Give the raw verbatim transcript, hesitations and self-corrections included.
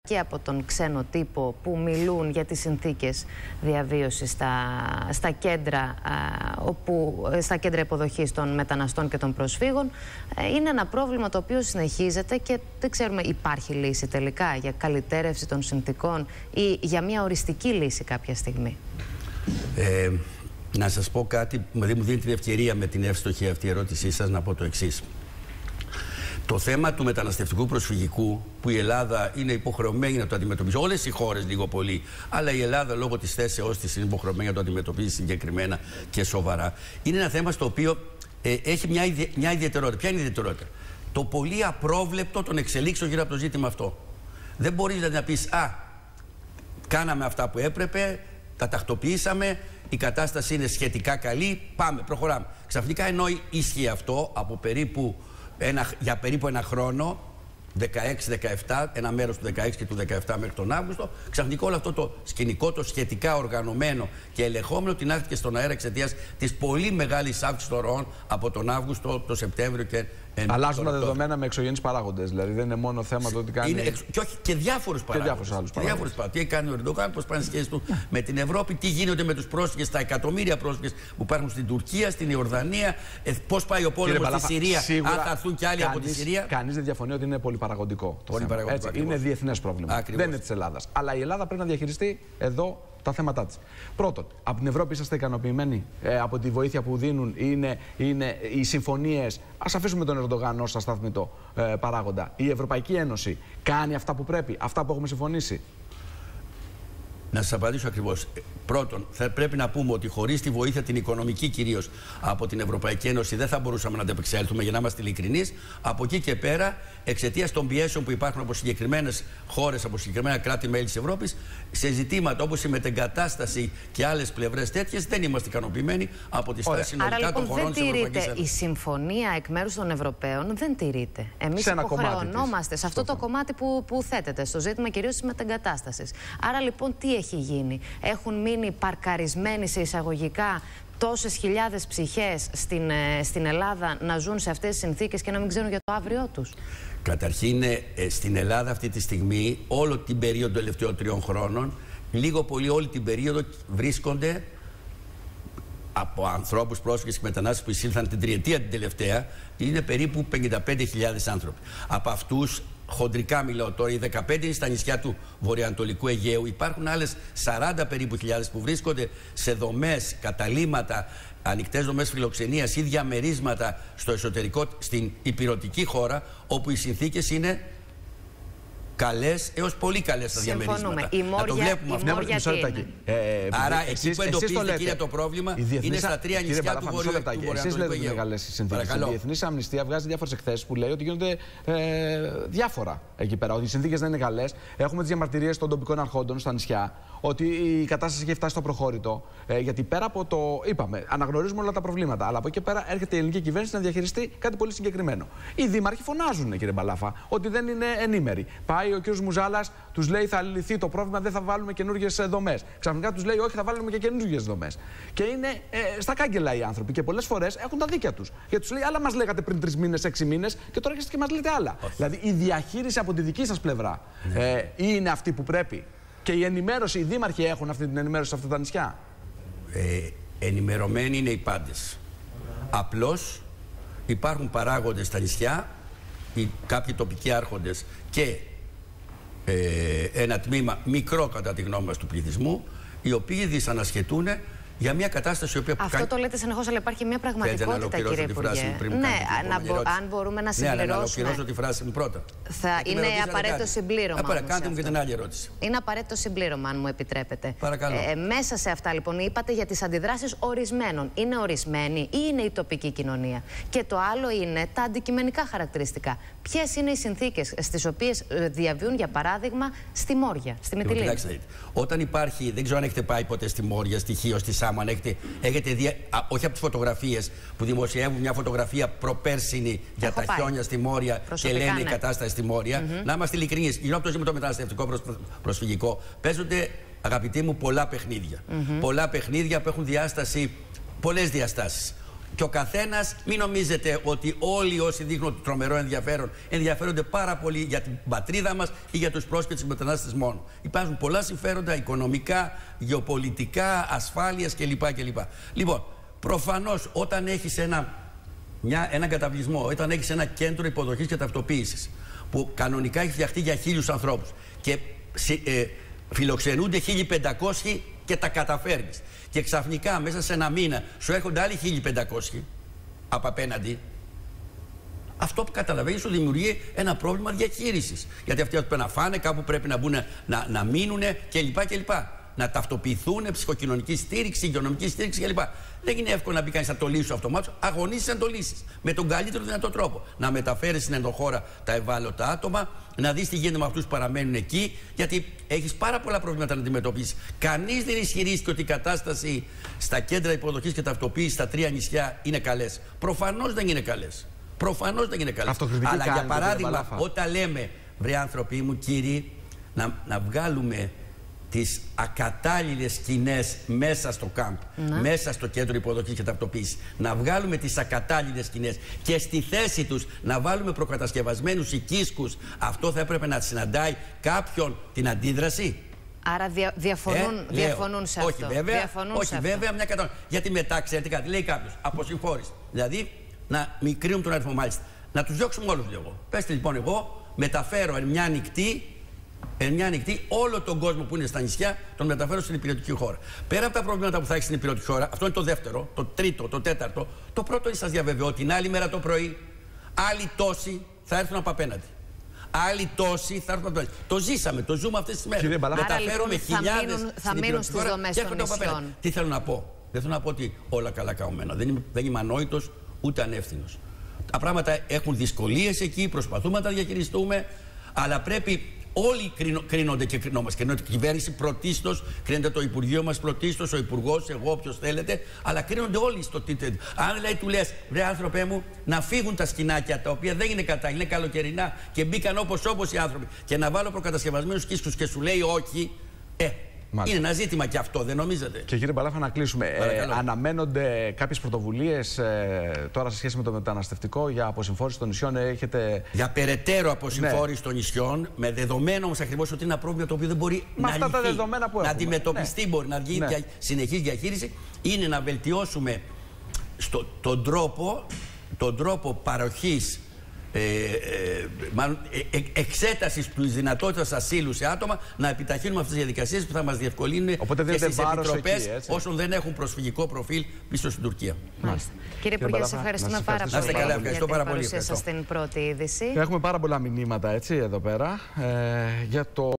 και από τον ξένο τύπο που μιλούν για τις συνθήκες διαβίωσης στα, στα, κέντρα, α, όπου, στα κέντρα υποδοχής των μεταναστών και των προσφύγων. Είναι ένα πρόβλημα το οποίο συνεχίζεται και δεν ξέρουμε υπάρχει λύση τελικά για καλυτέρευση των συνθήκων ή για μια οριστική λύση κάποια στιγμή. Ε, να σας πω κάτι, δηλαδή μου δίνει την ευκαιρία με την εύστοχη αυτή ερώτησή σας να πω το εξής. Το θέμα του μεταναστευτικού προσφυγικού, που η Ελλάδα είναι υποχρεωμένη να το αντιμετωπίσει, όλες οι χώρες λίγο πολύ, αλλά η Ελλάδα λόγω της θέσεώς της είναι υποχρεωμένη να το αντιμετωπίσει συγκεκριμένα και σοβαρά, είναι ένα θέμα στο οποίο ε, έχει μια, ιδε, μια ιδιαιτερότητα. Ποια είναι η ιδιαιτερότητα? Το πολύ απρόβλεπτο των εξελίξεων γύρω από το ζήτημα αυτό. Δεν μπορείς δηλαδή να πεις, α, κάναμε αυτά που έπρεπε, τα τακτοποιήσαμε, η κατάσταση είναι σχετικά καλή, πάμε, προχωράμε. Ξαφνικά ενώ ίσχυε αυτό από περίπου Ένα, για περίπου ένα χρόνο, δεκαέξι δεκαεπτά, ένα μέρος του δεκαέξι και του δεκαεπτά μέχρι τον Αύγουστο, ξαφνικά όλο αυτό το σκηνικό, το σχετικά οργανωμένο και ελεγχόμενο, τεινάχθηκε στον αέρα εξαιτίας της πολύ μεγάλης αύξησης των ροών από τον Αύγουστο, τον Σεπτέμβριο και. Αλλάζουν τα δεδομένα με εξωγενείς παράγοντες. Δηλαδή δεν είναι μόνο θέμα το ότι κάνει. Είναι εξ... Και όχι και διάφορους παράγοντες. Και διάφορους παράγοντες. Τι έχει κάνει ο Ερντογάν, πώς πάνε οι σχέσεις του με την Ευρώπη, τι γίνονται με τους πρόσφυγες, τα εκατομμύρια πρόσφυγες που υπάρχουν στην Τουρκία, στην Ιορδανία, ε, πώς πάει ο πόλεμος στη Συρία, σίγουρα, αν θα έρθουν κι άλλοι κανείς, από τη Συρία. Κανείς δεν διαφωνεί ότι είναι πολυπαραγωγικό. Το πολύ θέμα. Έτσι, είναι διεθνές πρόβλημα. Ακριβώς. Δεν είναι της Ελλάδας. Αλλά η Ελλάδα πρέπει να διαχειριστεί εδώ τα θέματα της. Πρώτον, από την Ευρώπη είσαστε ικανοποιημένοι ε, από τη βοήθεια που δίνουν, είναι, είναι οι συμφωνίες. Ας αφήσουμε τον Ερντογάν ως ασταθμητό ε, παράγοντα. Η Ευρωπαϊκή Ένωση κάνει αυτά που πρέπει, αυτά που έχουμε συμφωνήσει? Να σας απαντήσω ακριβώς. Πρώτον, θα πρέπει να πούμε ότι χωρίς τη βοήθεια, την οικονομική κυρίως, από την Ευρωπαϊκή Ένωση δεν θα μπορούσαμε να ανταπεξέλθουμε, για να είμαστε ειλικρινείς. Από εκεί και πέρα, εξαιτίας των πιέσεων που υπάρχουν από συγκεκριμένες χώρες, από συγκεκριμένα κράτη-μέλη της Ευρώπης, σε ζητήματα όπως η μετεγκατάσταση και άλλες πλευρές τέτοιες, δεν είμαστε ικανοποιημένοι από τη στάση συνολικά Άρα, των λοιπόν, χωρών της Ευρωπαϊκής Ένωσης. Η συμφωνία εκ μέρους των Ευρωπαίων δεν τηρείται. Εμείς υποχρεωνόμαστε σε αυτό το κομμάτι που, που θέτεται, στο ζήτημα κυρίως της μετεγκατάστασης. Άρα, λοιπόν, τι έχει γίνει? Έχουν μείνει παρκαρισμένοι σε εισαγωγικά τόσες χιλιάδες ψυχές στην, στην Ελλάδα να ζουν σε αυτές τις συνθήκες και να μην ξέρουν για το αύριό τους? Καταρχήν, ε, στην Ελλάδα αυτή τη στιγμή, όλη την περίοδο των τελευταίων τριών χρόνων, λίγο πολύ όλη την περίοδο βρίσκονται από ανθρώπους, πρόσφυγες και μετανάστες που εισήλθαν την τριετία την τελευταία, είναι περίπου πενήντα πέντε χιλιάδες άνθρωποι. Από αυτούς, χοντρικά μιλάω τώρα, οι δεκαπέντε είναι στα νησιά του βορειοανατολικού Αιγαίου. Υπάρχουν άλλες σαράντα περίπου χιλιάδες που βρίσκονται σε δομές, καταλύματα, ανοιχτές δομές φιλοξενίας ή διαμερίσματα στο εσωτερικό, στην υπηρετική χώρα, όπου οι συνθήκες είναι καλές έως πολύ καλές στα διαμερίσματα. Η Μόρια, να το βλέπουμε η αυτό. Μόρια ε, ε, Άρα εσείς, εκεί που εντοπίζεται κύριε το πρόβλημα διεθνής, είναι στα τρία νησιά του βορειοανατολικού Αιγαίου. Εσείς λέτε μεγάλες συνθήκες. Η Διεθνής Αμνηστία βγάζει διάφορες εκθέσεις που λέει ότι γίνονται ε, διάφορα εκεί πέρα. Ότι οι συνθήκες δεν είναι καλές. Έχουμε τις διαμαρτυρίες των τοπικών αρχόντων στα νησιά ότι η κατάσταση έχει φτάσει στο προχώρητο. Ε, γιατί πέρα από το. Είπαμε, αναγνωρίζουμε όλα τα προβλήματα. Αλλά από εκεί πέρα έρχεται η ελληνική κυβέρνηση να διαχειριστεί κάτι πολύ συγκεκριμένο. Οι δήμαρχοι φωνάζουν, κύριε Μπαλάφα, ότι δεν είναι ενήμεροι. Πάει ο κ. Μουζάλας, τους λέει θα λυθεί το πρόβλημα, δεν θα βάλουμε καινούργιες δομές. Ξαφνικά τους λέει όχι, θα βάλουμε και καινούργιες δομές. Και είναι ε, στα κάγκελα οι άνθρωποι και πολλές φορές έχουν τα δίκια τους. Γιατί τους λέει, άλλα μας λέγατε πριν τρεις μήνες, έξι μήνες και τώρα έρχεστε και μας λέτε άλλα. Όχι. Δηλαδή η διαχείριση από τη δική σας πλευρά ναι. ε, είναι αυτή που πρέπει. Και η ενημέρωση, οι δήμαρχοι έχουν αυτή την ενημέρωση σε αυτά τα νησιά. Ε, ενημερωμένοι είναι οι πάντες. Απλώς υπάρχουν παράγοντες στα νησιά, οι, κάποιοι τοπικοί άρχοντες και ε, ένα τμήμα μικρό κατά τη γνώμη μας του πληθυσμού, οι οποίοι δυσανασχετούν για μια κατάσταση η οποία. Αυτό κάνει... το λέτε συνεχώς, αλλά υπάρχει μια πραγματικότητα, κύριε Υπουργέ. Ναι, να μπο... αν μπορούμε να συμπληρώσουμε. Ναι, να ολοκληρώσω τη φράση μου πρώτα. Θα είναι απαραίτητο συμπλήρωμα. Απαρα, κάντε μου και την άλλη ερώτηση. Είναι απαραίτητο συμπλήρωμα, αν μου επιτρέπετε. Παρακαλώ. Ε, μέσα σε αυτά, λοιπόν, είπατε για τις αντιδράσεις ορισμένων. Είναι ορισμένοι ή είναι η τοπική κοινωνία? Και το άλλο είναι τα αντικειμενικά χαρακτηριστικά. Ποιες είναι οι συνθήκες στις οποίες διαβιούν, για παράδειγμα, στη Μόρια, στη Μυτιλήνη? Όταν υπάρχει, δεν ξέρω αν έχετε πάει ποτέ στη Μόρια, στη Χίο, στη Σάμο, αν έχετε, έχετε δει, α, όχι από τις φωτογραφίες που δημοσιεύουν μια φωτογραφία προπέρσινη για Έχω τα πάει. χιόνια στη Μόρια προσωπικά, και λένε ναι. η κατάσταση στη Μόρια. Mm-hmm. Να είμαστε ειλικρινείς. Γύρω από το ζήτημα το μεταναστευτικό προσ, προσφυγικό παίζονται, αγαπητοί μου, πολλά παιχνίδια. Mm-hmm. Πολλά παιχνίδια που έχουν διάσταση, πολλές διαστάσεις. Και ο καθένας, μην νομίζετε ότι όλοι όσοι δείχνουν τρομερό ενδιαφέρον ενδιαφέρονται πάρα πολύ για την πατρίδα μας ή για τους πρόσφυγες και μετανάστες μόνο. Υπάρχουν πολλά συμφέροντα οικονομικά, γεωπολιτικά, ασφάλειας κλπ. κλπ. Λοιπόν, προφανώς όταν έχεις ένα, μια, ένα καταβλισμό, όταν έχεις ένα κέντρο υποδοχής και ταυτοποίησης που κανονικά έχει φτιαχτεί για χίλιους ανθρώπους και ε, φιλοξενούνται χίλιοι πεντακόσιοι και τα καταφέρνεις. Και ξαφνικά μέσα σε ένα μήνα σου έρχονται άλλοι χίλιοι πεντακόσιοι από απέναντι. Αυτό που καταλαβαίνεις σου δημιουργεί ένα πρόβλημα διαχείρισης. Γιατί αυτοί πρέπει να φάνε, κάπου πρέπει να, μπουν, να, να μείνουν κλπ. κλπ. Να ταυτοποιηθούν, ψυχοκοινωνική στήριξη, υγειονομική στήριξη κλπ. Δεν είναι εύκολο να μπει κανείς να το λύσει αυτομάτως. Αγωνίζεις να το λύσεις. Με τον καλύτερο δυνατό τρόπο. Να μεταφέρεις στην ενδοχώρα τα ευάλωτα άτομα, να δεις τι γίνεται με αυτούς που παραμένουν εκεί, γιατί έχεις πάρα πολλά προβλήματα να αντιμετωπίσεις. Κανείς δεν ισχυρίστηκε ότι η κατάσταση στα κέντρα υποδοχής και ταυτοποίησης στα τρία νησιά είναι καλές. Προφανώς δεν είναι καλές. Προφανώς δεν είναι καλές. Αλλά για παράδειγμα, όταν λέμε, βρε άνθρωποι μου, κύριοι, να, να βγάλουμε τις ακατάλληλες σκηνές μέσα στο κάμπ, ναι. μέσα στο κέντρο υποδοχής και ταυτοποίησης. Να βγάλουμε τις ακατάλληλες σκηνές και στη θέση τους να βάλουμε προκατασκευασμένους οικίσκους. Αυτό θα έπρεπε να συναντάει κάποιον την αντίδραση. Άρα δια, διαφωνούν, ε, διαφωνούν σε όχι, αυτό. Βέβαια, διαφωνούν όχι, σε βέβαια, αυτό. μια κατα... Γιατί μετά, ξέρετε κάτι, λέει κάποιος, αποσυμφόρηση. Δηλαδή, να μικρύνουν τον αριθμό, μάλιστα. Να τους διώξουμε όλους, λέω εγώ. Πέστε λοιπόν, εγώ μεταφέρω εν μια νυχτή. Εν μια νυχτή, όλο τον κόσμο που είναι στα νησιά τον μεταφέρω στην υπηρετική χώρα. Πέρα από τα προβλήματα που θα έχει στην υπηρετική χώρα, αυτό είναι το δεύτερο, το τρίτο, το τέταρτο. Το πρώτο είναι, σας διαβεβαιώ, την άλλη μέρα το πρωί, άλλοι τόσοι θα έρθουν από απέναντι. Άλλοι τόσοι θα έρθουν από απέναντι. Το ζήσαμε, το ζούμε αυτές τις μέρες. Μεταφέρουμε λοιπόν, χιλιάδες θα μείνουν στις δομές των νησιών. Τι θέλω να πω. Δεν θέλω να πω ότι όλα καλά καούμενα. Δεν είμαι, δεν είμαι ανόητος ούτε ανεύθυνος. Τα πράγματα έχουν δυσκολίες εκεί, προσπαθούμε να τα διαχειριστούμε, αλλά πρέπει. Όλοι κρίνονται και κρινόμαστε. Κρίνονται η κυβέρνηση πρωτίστως, κρίνεται το Υπουργείο μας πρωτίστως, ο Υπουργός, εγώ, όποιος θέλετε, αλλά κρίνονται όλοι στο τίθετ. Αν δηλαδή του λες, βρε άνθρωπέ μου, να φύγουν τα σκηνάκια τα οποία δεν είναι κατά, είναι καλοκαιρινά και μπήκαν όπως όπως οι άνθρωποι, και να βάλω προκατασκευασμένους κύσκους και σου λέει όχι, ε. Μάλιστα. Είναι ένα ζήτημα και αυτό, δεν νομίζετε? Και κύριε Μπαλάφα, να κλείσουμε. Ε, αναμένονται κάποιες πρωτοβουλίες ε, τώρα σε σχέση με το μεταναστευτικό για αποσυμφόρηση των νησιών? Έχετε... Για περαιτέρω αποσυμφόρηση ναι. των νησιών, με δεδομένο όμως ακριβώς ότι είναι ένα πρόβλημα το οποίο δεν μπορεί με να αυτά λυθεί, τα δεδομένα που να έχουμε. αντιμετωπιστεί, ναι. μπορεί να γίνει ναι. συνεχής διαχείριση, είναι να βελτιώσουμε στο, τον, τρόπο, τον τρόπο παροχής Ε, ε, μάλλον, ε, ε, εξέτασης της δυνατότητας ασύλου σε άτομα, να επιταχύνουμε αυτές τις διαδικασίες που θα μας διευκολύνουν και στις επιτροπές όσων δεν έχουν προσφυγικό προφίλ πίσω στην Τουρκία. Μάλιστα. Κύριε Υπουργέ, σας ευχαριστούμε πάρα πολύ. Να είστε καλά, ευχαριστώ πάρα πολύ. Παρουσία σας στην πρώτη είδηση. Έχουμε πάρα πολλά μηνύματα έτσι εδώ πέρα ε, για το